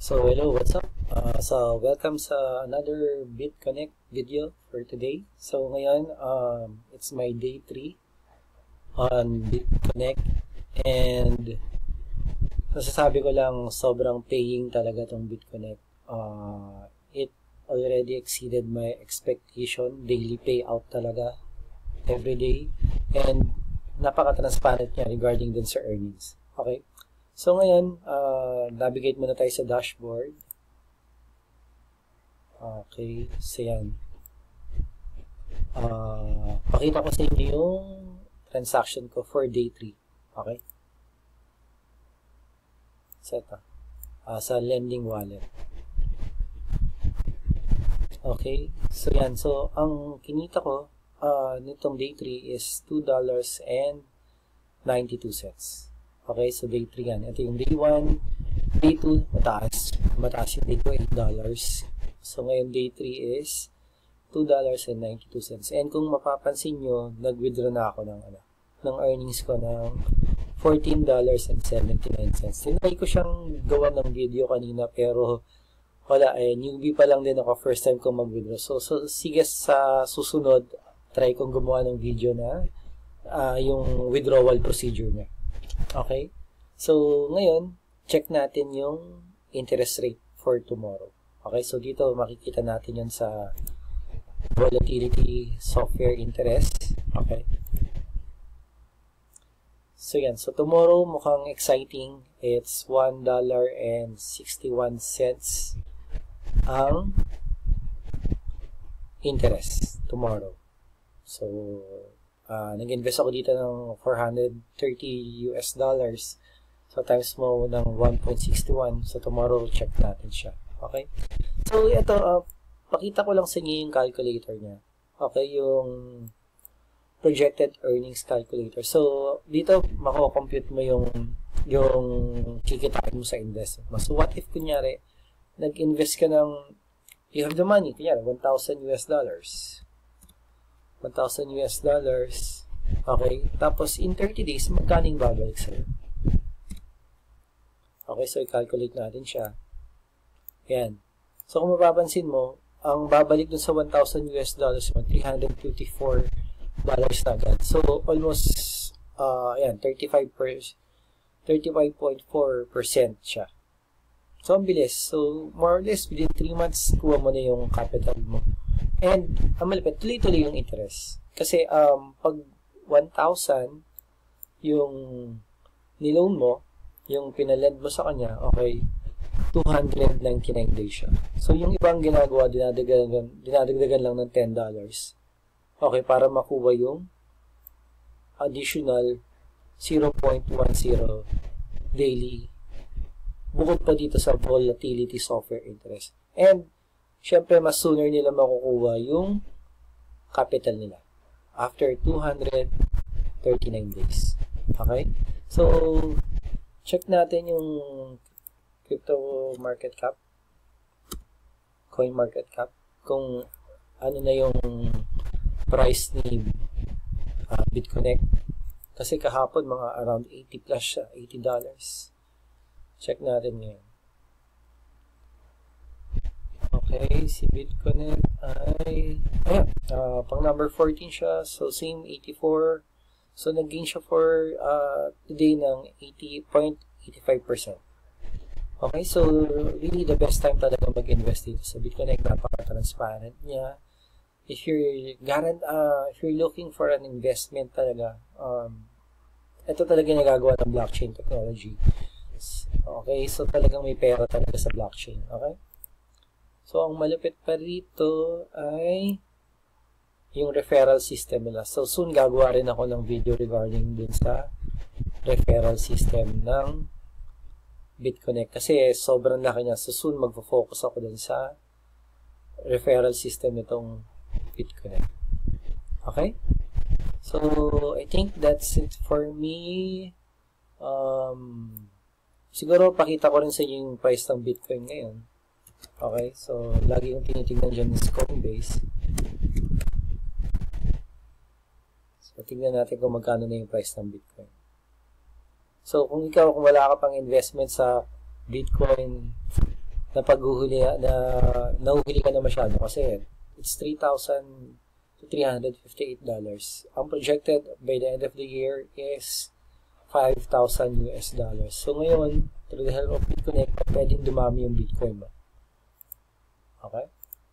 So hello, what's up? Welcome sa another BitConnect video for today. So ngayon, it's my day 3 on BitConnect and masasabi ko lang sobrang paying talaga tong BitConnect. It already exceeded my expectation, daily payout talaga every day and napaka-transparent niya regarding dun sa earnings. Okay? So ngayon, navigate muna tayo sa dashboard. Okay, so yan. Pakita ko sa inyo yung transaction ko for day 3. Okay? Sa lending wallet. Okay, so yan. So, ang kinita ko nitong day 3 is $2.92. Okay, so day 3 yan. Ito yung day 1, day 2, mataas yung day 2, $8. So ngayon day 3 is $2.92. And kung mapapansin nyo, nag-withdraw na ako ng earnings ko ng $14.79. Tinry ko siyang gawa ng video kanina pero wala newbie pa lang din ako, first time ko mag-withdraw. So sige, sa susunod, try kong gumawa ng video na yung withdrawal procedure niya. Okay? So, ngayon, check natin yung interest rate for tomorrow. Okay? So, dito makikita natin yun sa volatility software interest. Okay? So, yan. So, tomorrow, mukhang exciting. It's $1.61 ang interest tomorrow. So, nag-invest ako dito ng $430. So, times mo ng 1.61. So, tomorrow, check natin siya. Okay? So, ito, pakita ko lang sa inyo yung calculator niya. Okay? Yung projected earnings calculator. So, dito, mako-compute mo yung kikitain mo sa investment mo. So, what if, kunyari, nag-invest ka ng, you have the money, kunyari, $1,000. $1,000. Okay? Tapos, in 30 days, magkaning babalik sa'yo? Okay, so i-calculate natin siya. Ayan. So, kung mapapansin mo, ang babalik dun sa $1,000, $354 na agad. So, almost, ayan, 35.4% siya. So, ang bilis. So, more or less, within 3 months, kuha mo na yung capital mo. And, ang malapit, tuloy-tuloy yung interest. Kasi, pag 1,000 yung niloan mo, yung pinalend mo sa kanya, okay, 299 days siya. So, yung ibang ginagawa, dinadagdagan lang ng $10. Okay, para makuha yung additional 0.10 daily. Bukod pa dito sa volatility software interest. And, syempre, mas sooner nila makukuha yung capital nila after 239 days. Okay? So, check natin yung crypto market cap, coin market cap, kung ano na yung price ni BitConnect. Kasi kahapon, mga around 80 plus siya, $80. Check natin ngayon. Okay, si BitConnect ay, pang number 14 siya. So, same 84. So, nag-gain siya for today ng 80.85%. Okay, so, really the best time talaga mag-invest dito sa BitConnect. Napaka-transparent niya. If you're looking for an investment talaga, ito talaga nagagawa ng blockchain technology. Okay, so talagang may pera talaga sa blockchain. Okay? So, ang malupit pa rito ay yung referral system nila. So, soon gagawa rin ako ng video regarding din sa referral system ng BitConnect. Kasi sobrang laki niya. So, soon magfo-focus ako dun sa referral system nitong BitConnect. Okay? So, I think that's it for me. Siguro, pakita ko rin sa inyo yung price ng Bitcoin ngayon. Okay, so lagi yung tinitingnan dyan is Coinbase. So, tingnan natin kung magkano na yung price ng Bitcoin. So, kung wala ka pang investment sa Bitcoin, na paghuhuli na nahuhuli ka na masyado kasi it's $3,000 to $358. Ang projected by the end of the year is $5,000 US. So ngayon, through the help of BitConnect, pwedeng dumami yung Bitcoin mo. Okay?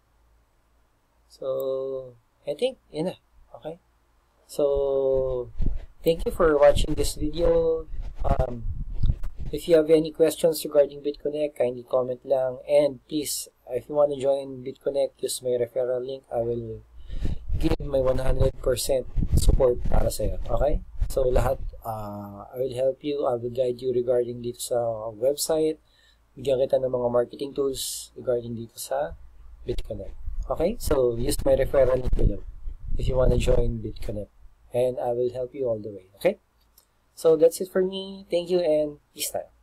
So, I think, yun na. Okay? So, thank you for watching this video. If you have any questions regarding BitConnect, kindly comment lang. And please, if you want to join BitConnect, use my referral link. I will give my 100% support para sa'yo. Okay? So, lahat, I will help you. I will guide you regarding dito sa website. Bigyan kita ng mga marketing tools regarding dito sa BitConnect. Okay? So, use my referral link below if you want to join BitConnect. And I will help you all the way. Okay? So, that's it for me. Thank you and peace time.